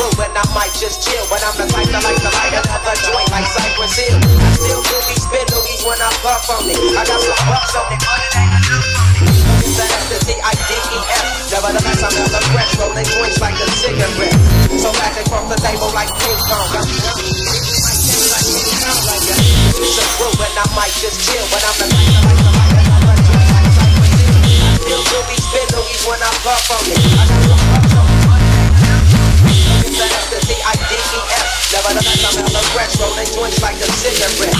brew and I might just chill, but I'm the type that like to light another joint like Cypress Hill. I still do these spit loogies when I puff on it. I got some bucks on it, but it ain't enough on it. It's the S-T-I-D-E-F. Nevertheless, I'm never fresh, rolling joints like a cigarette. So back across the table like ping pong. It's a brew and I might just chill, but I'm the type that like to light another joint like Cypress Hill. I still do these spit loogies when I puff on it. I got some bucks on it, but it ain't enough on it. It's the S-T-I-D-E-F. Nevertheless, I'm never fresh, rolling joints like a cigarette.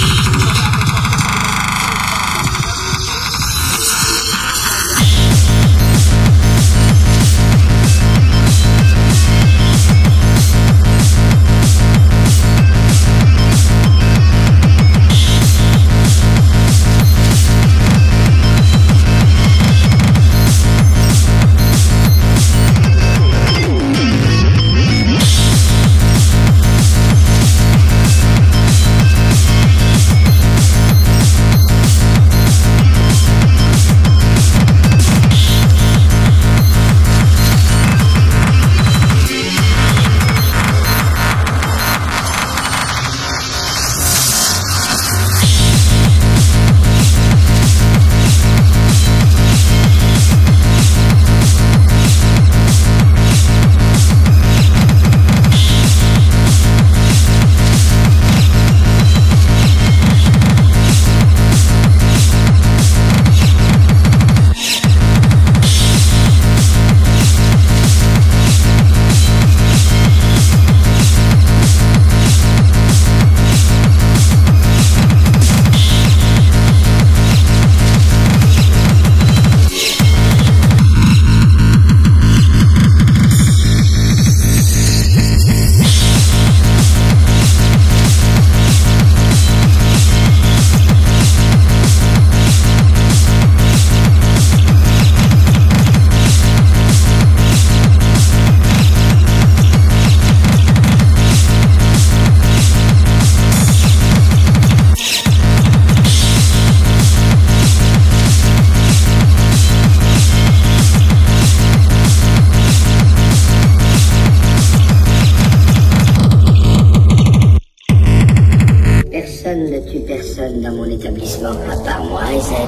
Personne ne tue personne dans mon établissement, à part moi et Z.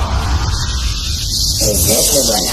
Et Z, le voilà.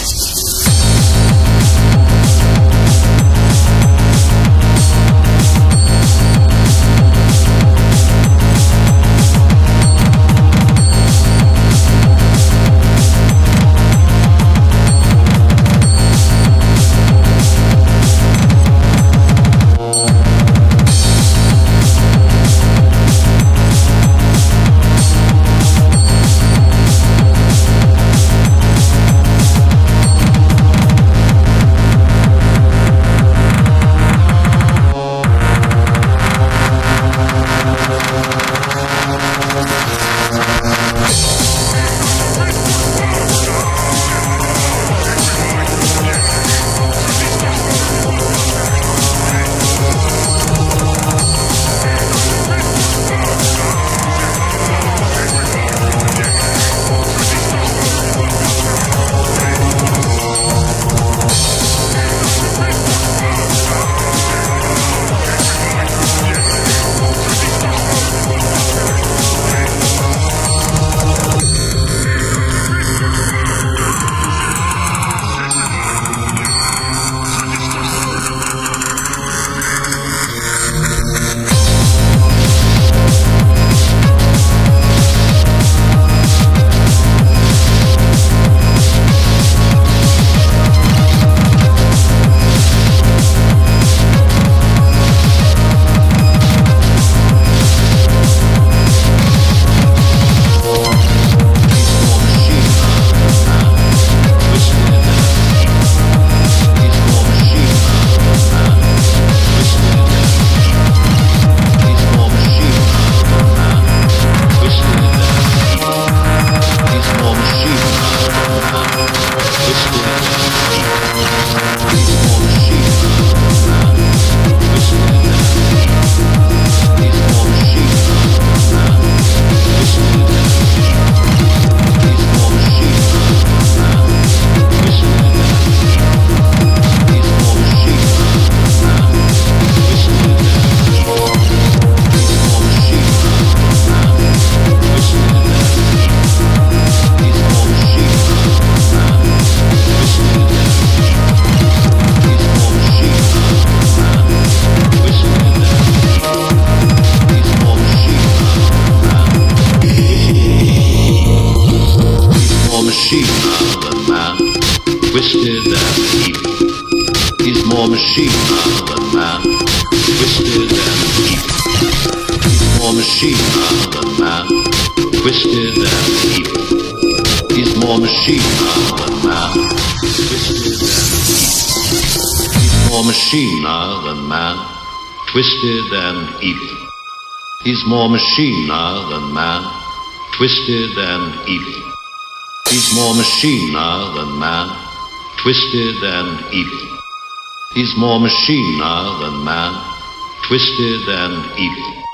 twisted and evil. He's more machina than man, twisted and evil. He's more machina than man, twisted and evil. He's more machina than man, twisted and evil. He's more machina than man, twisted and evil. He's more machina than man, twisted and evil. He's more machina than man, twisted and evil. He's more machina than man, twisted and evil.